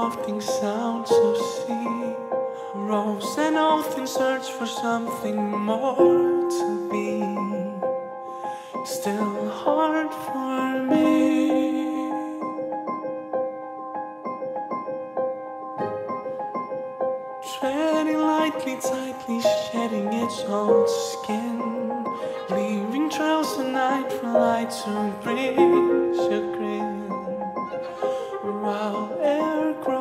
wafting sounds of sea. Rose and oath in search for something more to be. Still hard for me. Treading lightly, tightly, shedding its old skin, leaving trails of night for light to bring chagrin. While air grows